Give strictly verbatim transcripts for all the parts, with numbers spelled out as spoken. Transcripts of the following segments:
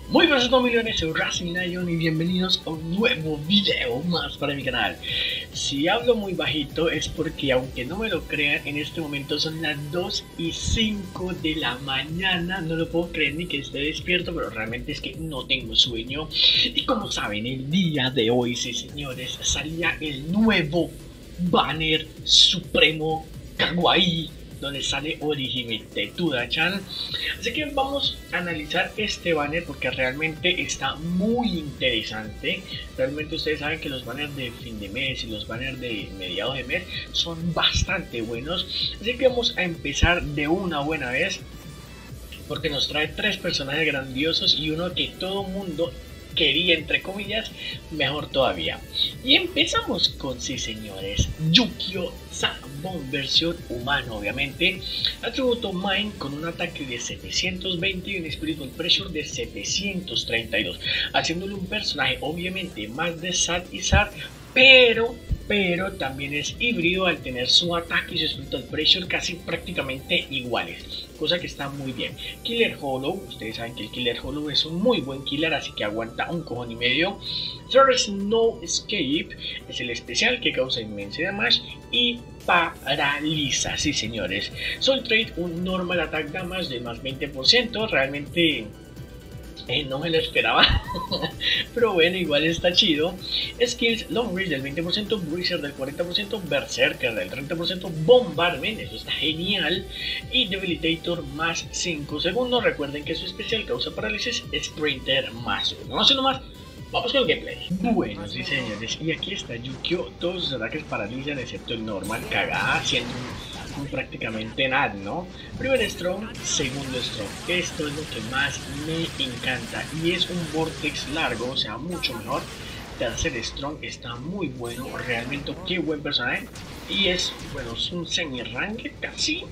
Muy buenas a todos millones, soy Racing Lion y bienvenidos a un nuevo video más para mi canal. Si hablo muy bajito es porque, aunque no me lo crean, en este momento son las dos y cinco de la mañana. No lo puedo creer ni que esté despierto, pero realmente es que no tengo sueño. Y como saben, el día de hoy, sí señores, salía el nuevo banner supremo Kawaii, donde sale Orihime Tetsuya-chan. Así que vamos a analizar este banner porque realmente está muy interesante. Realmente ustedes saben que los banners de fin de mes y los banners de mediados de mes son bastante buenos. Así que vamos a empezar de una buena vez, porque nos trae tres personajes grandiosos y uno que todo mundo quería, entre comillas, mejor todavía. Y empezamos con, sí señores, Yukio Sabon, versión humano obviamente, atributo Mind con un ataque de setecientos veinte y un Spiritual Pressure de setecientos treinta y dos, haciéndole un personaje obviamente más de Sad y Sad, pero pero también es híbrido al tener su ataque y su Spiritual Pressure casi prácticamente iguales, cosa que está muy bien. Killer Hollow, ustedes saben que el Killer Hollow es un muy buen killer, así que aguanta un cojón y medio. There is no escape, es el especial que causa inmensa damage y paraliza, sí señores. Soul Trade, un normal attack damage de más veinte por ciento, realmente Eh, no me lo esperaba, pero bueno, igual está chido. Skills, Long Range del veinte por ciento, Bruiser del cuarenta por ciento, Berserker del treinta por ciento, Bombardment, eso está genial, y Debilitator más cinco segundos. Recuerden que su especial causa parálisis, Sprinter más uno. No sé nomás, vamos con el gameplay. Bueno, sí señores, y aquí está Yukio. Todos sus ataques paralizan excepto el normal, cagada, siendo un prácticamente nada, ¿no? Primer Strong, segundo Strong. Esto es lo que más me encanta y es un Vortex largo, o sea, mucho mejor. Tercer Strong está muy bueno, realmente qué buen personaje. Y es, bueno, es un semi-rank casi.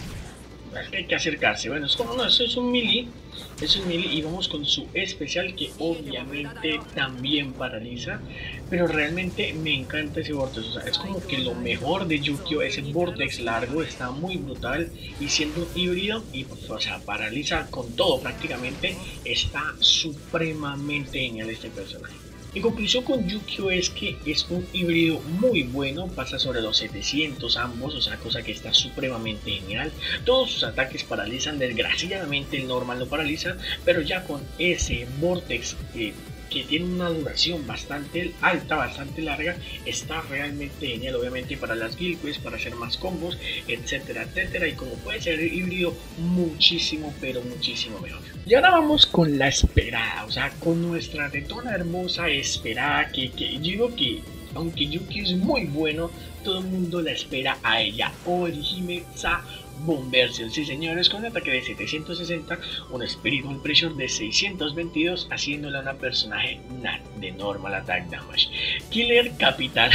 Es que hay que acercarse. Bueno, es como, no, eso es un melee. Es un melee y vamos con su especial que obviamente también paraliza. Pero realmente me encanta ese Vortex. O sea, es como que lo mejor de Yukio, ese Vortex largo, está muy brutal. Y siendo híbrido, y pues, o sea, paraliza con todo prácticamente. Está supremamente genial este personaje. En conclusión con Yukio es que es un híbrido muy bueno, pasa sobre los setecientos ambos, o sea, cosa que está supremamente genial. Todos sus ataques paralizan, desgraciadamente el normal no paraliza, pero ya con ese Vortex eh, que tiene una duración bastante alta, bastante larga, está realmente genial, obviamente para las guild quests, para hacer más combos, etcétera, etcétera, y como puede ser híbrido, muchísimo, pero muchísimo mejor. Y ahora vamos con la esperada, o sea, con nuestra tetona hermosa esperada, que, que yo digo que, aunque Yuki es muy bueno, todo el mundo la espera a ella, Orihime Sabon versión, sí señores, con un ataque de setecientos sesenta, un Spiritual Pressure de seiscientos veintidós, haciéndola una personaje nat de normal attack damage. Killer Capital.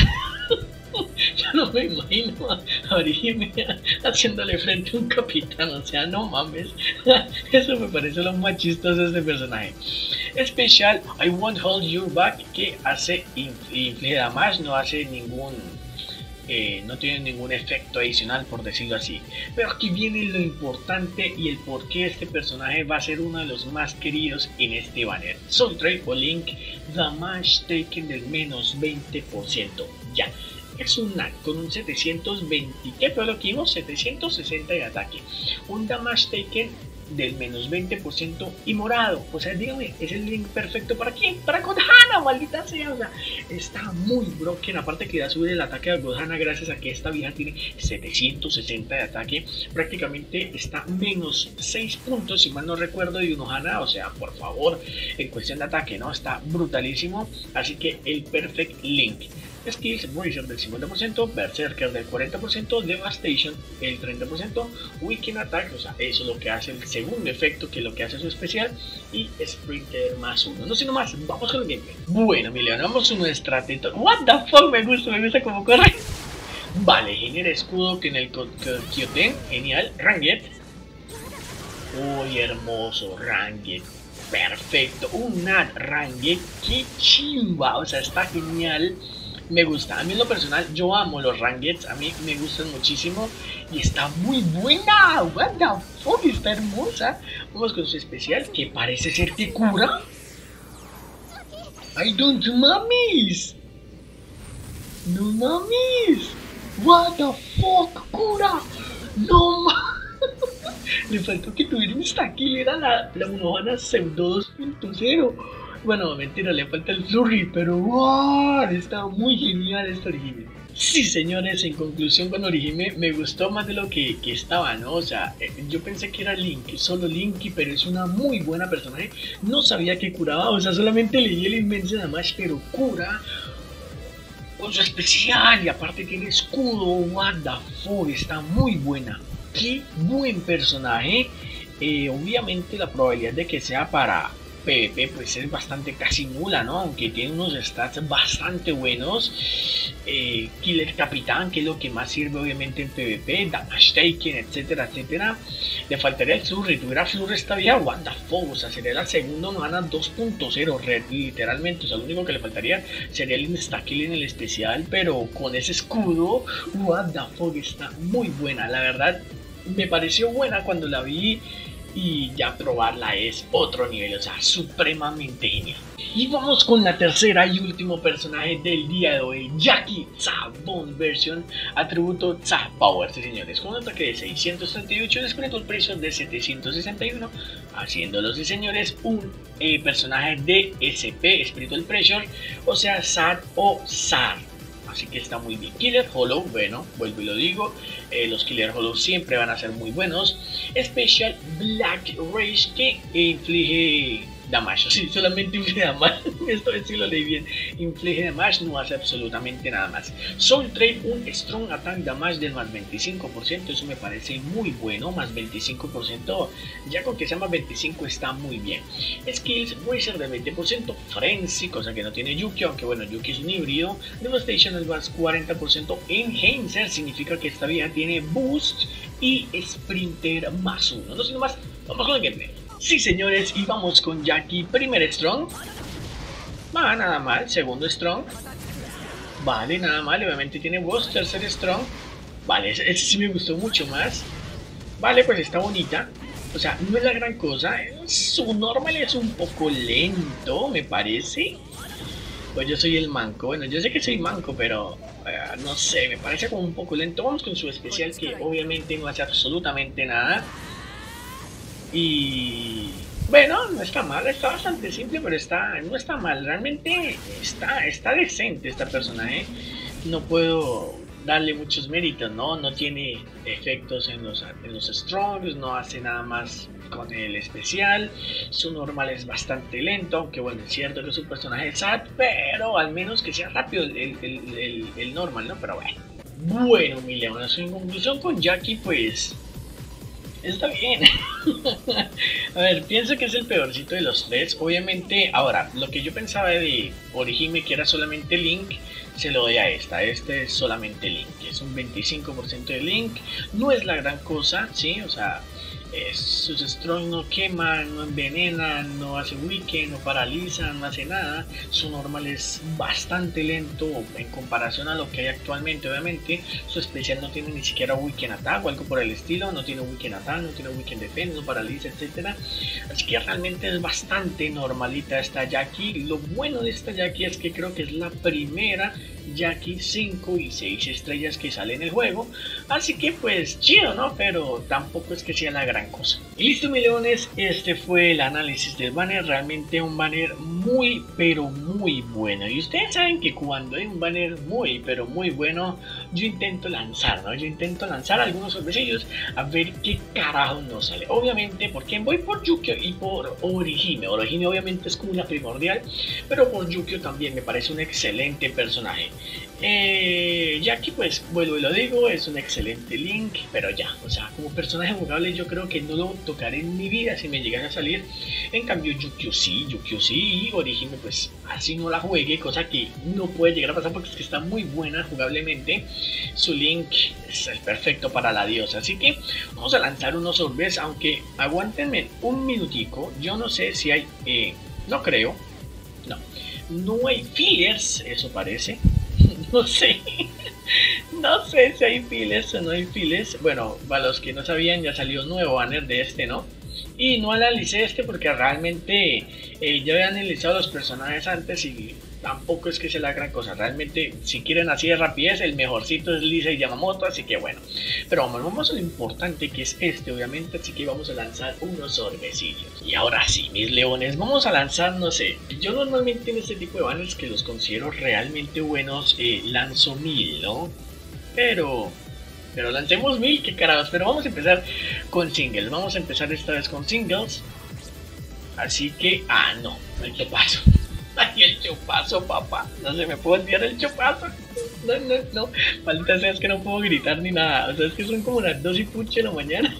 Yo no me imagino a Orihime haciéndole frente a un capitán, o sea, no mames. Eso me parece lo más chistoso de este personaje. Especial, I Won't Hold You Back, que hace inflige damage, no hace ningún... Eh, no tiene ningún efecto adicional, por decirlo así. Pero aquí viene lo importante y el por qué este personaje va a ser uno de los más queridos en este banner. Soul Trade o Link, damage taken del menos veinte por ciento. Ya. Es un N A T con un setecientos veinte, ¿qué fue lo que vimos? setecientos sesenta de ataque, un damage taken del menos veinte por ciento y morado. O sea, dígame, es el link perfecto para quién, para Godhana, maldita sea. O sea, está muy broken. Aparte que da a subir el ataque a Godhana gracias a que esta vieja tiene setecientos sesenta de ataque. Prácticamente está menos seis puntos, si mal no recuerdo, de Unohana. O sea, por favor, en cuestión de ataque, ¿no? Está brutalísimo. Así que el perfect link. Skills, Bruiser del cincuenta por ciento, Berserker del cuarenta por ciento, Devastation el treinta por ciento, Weaken Attack, o sea, eso es lo que hace el segundo efecto, que es lo que hace su especial, y Sprinter más uno. No sé nomás, vamos con el gameplay. Bueno, mi león, vamos a nuestra teta. What the fuck, me gusta, me gusta como corre. Vale, genera escudo que en el Kyoten, genial, Ranget. Uy, hermoso, Ranget. Perfecto, un N A T Ranget, qué chimba, o sea, está genial. Me gusta, a mí en lo personal, yo amo los Rangets, a mí me gustan muchísimo y está muy buena. What the fuck, está hermosa. Vamos con su especial, que parece ser que cura. I don't mames. No mames. What the fuck, cura. No mames. Le faltó que tuviera un stackil, era la, la Unohana Pseudo dos punto cero. Bueno, mentira, le falta el flurry, pero wow, está muy genial esta Orihime. Sí, señores, en conclusión con Orihime me gustó más de lo que, que estaba, ¿no? O sea, eh, yo pensé que era Link, solo Linky, pero es una muy buena personaje. No sabía que curaba, o sea, solamente leí el Immense Damage, pero cura con su especial y aparte tiene escudo. What the fuck, está muy buena. Qué buen personaje. Eh, obviamente la probabilidad de que sea para PvP pues es bastante casi nula, ¿no? Aunque tiene unos stats bastante buenos. eh, Killer Capitán, que es lo que más sirve obviamente en PvP, Damage Taken, etcétera, etcétera. Le faltaría el Flurry, tuviera Flurry esta vida, what the fuck, o sea, sería la segunda Unohana dos punto cero, red, literalmente. O sea, lo único que le faltaría sería el Instakill en el especial, pero con ese escudo, what the fuck, está muy buena, la verdad. Me pareció buena cuando la vi. Y ya probarla es otro nivel, o sea, supremamente genial. Y vamos con la tercera y último personaje del día de hoy, Jackie Zabon Version, atributo Za Power, sí, señores, con un ataque de seiscientos treinta y ocho, un Spiritual Pressure de setecientos sesenta y uno, haciéndolo, sí, señores, un eh, personaje de S P, Spiritual Pressure, o sea, Zar o Zar. Así que está muy bien. Killer Hollow, bueno, vuelvo y lo digo, eh, los Killer Hollow siempre van a ser muy buenos. Special Black Rage, que inflige damage, sí, solamente inflige damage, esto sí lo leí bien, inflige damage, no hace absolutamente nada más. Soul Trade, un Strong Attack Damage del más veinticinco por ciento, eso me parece muy bueno, más veinticinco por ciento, ya con que sea más veinticinco está muy bien. Skills, Wizard de veinte por ciento, Frenzy, cosa que no tiene Yuki, aunque bueno, Yuki es un híbrido. Devastation Advance cuarenta por ciento, Enhancer, significa que esta vida tiene Boost y Sprinter más uno. No siendo más, vamos con el gameplay. Sí, señores, y vamos con Jackie. Primer Strong. Va, nada mal. Segundo Strong. Vale, nada mal. Obviamente tiene Boss. Tercer Strong. Vale, ese, ese sí me gustó mucho más. Vale, pues está bonita. O sea, no es la gran cosa. Su normal es un poco lento, me parece. Pues yo soy el manco. Bueno, yo sé que soy manco, pero uh, no sé, me parece como un poco lento. Vamos con su especial, que obviamente no hace absolutamente nada. Y bueno, no está mal, está bastante simple, pero está, no está mal, realmente está, está decente esta personaje. No puedo darle muchos méritos, ¿no? No tiene efectos en los, en los strongs, no hace nada más con el especial. Su normal es bastante lento, aunque bueno, es cierto que es un personaje S A T, pero al menos que sea rápido el, el, el, el normal, ¿no? Pero bueno. Bueno, mi león, en conclusión con Jackie, pues está bien. A ver, pienso que es el peorcito de los tres. Obviamente, ahora, lo que yo pensaba de Orihime, que era solamente Link, se lo doy a esta. Este es solamente Link, es un veinticinco por ciento de Link. No es la gran cosa, ¿sí? O sea, eh, sus strong no queman, no envenenan, no hace weaken, no paralizan, no hace nada. Su normal es bastante lento en comparación a lo que hay actualmente. Obviamente su especial no tiene ni siquiera weaken attack o algo por el estilo, no tiene weaken attack, no tiene weaken defense, no paraliza, etcétera. Así que realmente es bastante normalita esta Jackie. Lo bueno de esta Jackie es que creo que es la primera Jackie cinco y seis estrellas que sale en el juego, así que pues chido, ¿no? Pero tampoco es que sea la gran cosa. Y listo, mis leones, este fue el análisis del banner. Realmente un banner muy pero muy bueno, y ustedes saben que cuando hay un banner muy pero muy bueno, yo intento lanzar, ¿no? Yo intento lanzar algunos sorbesillos a ver qué carajo nos sale. Obviamente, porque voy por Yukio y por Orihime. Orihime obviamente es como la primordial, pero por Yukio también me parece un excelente personaje. Eh, Jackie, pues vuelvo y lo digo, es un excelente Link, pero ya, o sea, como personaje jugable yo creo que no lo tocaré en mi vida si me llegan a salir. En cambio Yukio sí, Yukio sí, y Orihime pues así no la juegue, cosa que no puede llegar a pasar porque es que está muy buena jugablemente. Su Link es el perfecto para la diosa, así que vamos a lanzar unos orbes, aunque aguántenme un minutico. Yo no sé si hay, eh, no creo, no, no hay fillers, eso parece. No sé, no sé si hay files o no hay files. Bueno, para los que no sabían, ya salió un nuevo banner de este, ¿no? Y no analicé este porque realmente eh, ya había analizado los personajes antes y tampoco es que sea la gran cosa. Realmente, si quieren así de rapidez, el mejorcito es Lisa y Yamamoto, así que bueno. Pero vamos, vamos a lo importante que es este, obviamente, así que vamos a lanzar unos orbecillos. Y ahora sí, mis leones, vamos a lanzar, no sé, yo normalmente en este tipo de banners que los considero realmente buenos, eh, lanzo mil, ¿no? Pero... Pero lancemos mil, qué carajos. Pero vamos a empezar con singles. Vamos a empezar esta vez con singles. Así que... Ah, no, el chupazo. Ay, el chupazo, papá. No se me puede olvidar el chupazo. No, no, no. Maldita sea, es que no puedo gritar ni nada. O sea, es que son como las dos y puche de la mañana.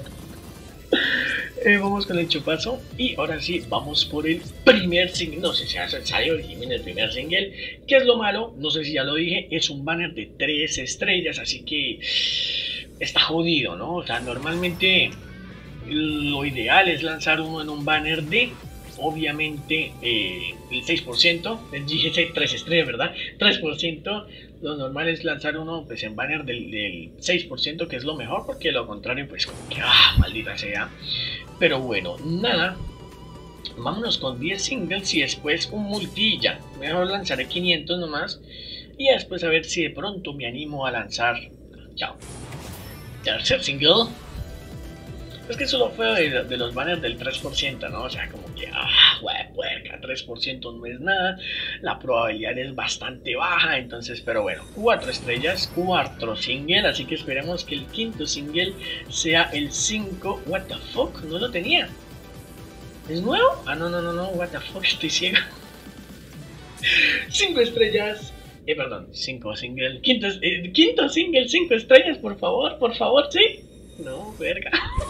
eh, vamos con el chupazo. Y ahora sí, vamos por el primer single. No sé si sale origen el primer single. ¿Qué es lo malo? No sé si ya lo dije. Es un banner de tres estrellas. Así que está jodido, ¿no? O sea, normalmente lo ideal es lanzar uno en un banner de... Obviamente eh, el seis por ciento, el G G C tres estrellas, ¿verdad? tres por ciento, lo normal es lanzar uno pues en banner del, del seis por ciento, que es lo mejor, porque lo contrario pues como que, ah, maldita sea. Pero bueno, nada, vámonos con diez singles y después un multi ya. Mejor lanzaré quinientos nomás y después a ver si de pronto me animo a lanzar. Chao. Tercer single. Es que solo fue de, de los banners del tres por ciento, ¿no? O sea, como que, ah, huepuerca, tres por ciento no es nada. La probabilidad es bastante baja, entonces, pero bueno, cuatro estrellas, cuatro single, así que esperemos que el quinto single sea el cinco. What the fuck, no lo tenía. ¿Es nuevo? Ah, no, no, no, no, what the fuck, estoy ciego. cinco estrellas. Eh, perdón, cinco single. Quinto, eh, quinto single, cinco estrellas, por favor, por favor, ¿sí? No, verga.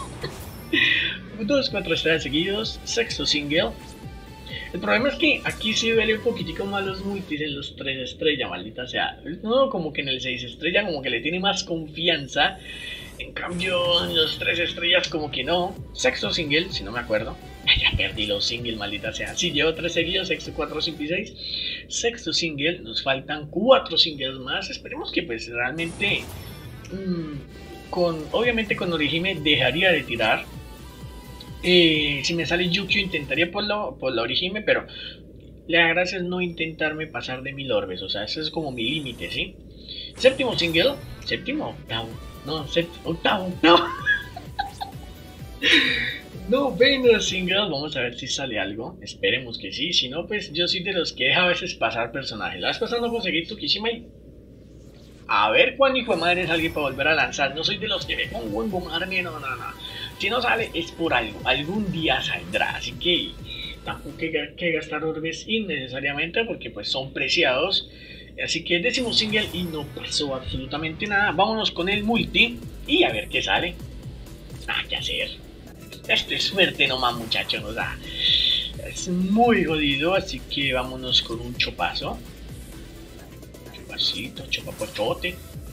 Dos, cuatro estrellas seguidos. Sexto single. El problema es que aquí sí duele un poquitico más los multis en los tres estrellas, maldita sea. No, como que en el seis estrellas como que le tiene más confianza. En cambio, en los tres estrellas como que no. Sexto single, si no me acuerdo. Ay, ya perdí los singles, maldita sea. Sí, llevo tres seguidos, sexto, cuatro, cinco y seis. Sexto single, nos faltan cuatro singles más. Esperemos que pues realmente... Mmm, Con, obviamente con Orihime dejaría de tirar. Eh, si me sale Yukio intentaría por la, por la Orihime, pero la gracia es no intentarme pasar de mil orbes. O sea, ese es como mi límite, ¿sí? Séptimo single. Séptimo, octavo. No, séptimo, octavo, no. Noveno single. Vamos a ver si sale algo. Esperemos que sí. Si no, pues yo soy de los que deja a veces pasar personajes. La vez pasada no conseguí Tsukishima y... A ver cuándo hijo de madre es alguien para volver a lanzar. No soy de los que me pongo en bombarme, no, no, no. Si no sale es por algo. Algún día saldrá. Así que tampoco hay que, que gastar orbes innecesariamente porque pues son preciados. Así que décimo single y no pasó absolutamente nada. Vámonos con el multi y a ver qué sale. Ah, qué hacer. Esto es suerte nomás, muchachos. O sea, es muy jodido. Así que vámonos con un chopazo. Chupapochote.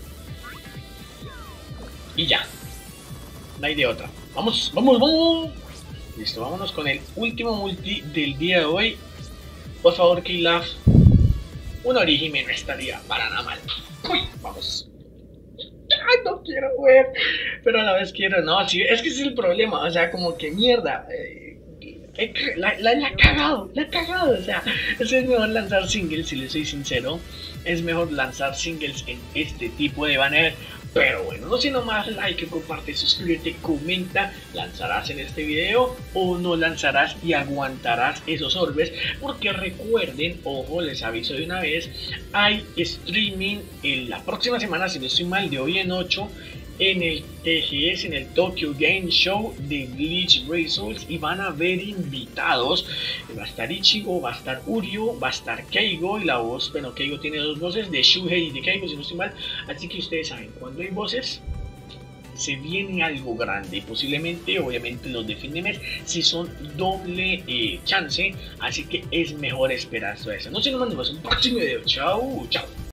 Y ya. No hay de otra. Vamos, vamos, vamos. Listo, vámonos con el último multi del día de hoy. Por favor, Keylaf. Un Orihime no estaría para nada mal. Uy, vamos. Ay, no quiero ver. Pero a la vez quiero. No, sí, es que ese es el problema. O sea, como que mierda. Eh, La, la, la he cagado, la he cagado, o sea, es mejor lanzar singles, si les soy sincero, es mejor lanzar singles en este tipo de banner, pero bueno, no siendo más, like, comparte, suscríbete, comenta, lanzarás en este video o no lanzarás y aguantarás esos orbes, porque recuerden, ojo, les aviso de una vez, hay streaming en la próxima semana, si no estoy mal, de hoy en ocho, en el T G S, en el Tokyo Game Show de Bleach Results, y van a haber invitados. Va a estar Ichigo, va a estar Uryu, va a estar Keigo y la voz, bueno, Keigo tiene dos voces, de Shuhei y de Keigo, si no estoy mal. Así que ustedes saben, cuando hay voces se viene algo grande y posiblemente, obviamente los de fin de mes si son doble eh, chance, así que es mejor esperar todo eso. No se nos mandemos un próximo video. Chao, chao.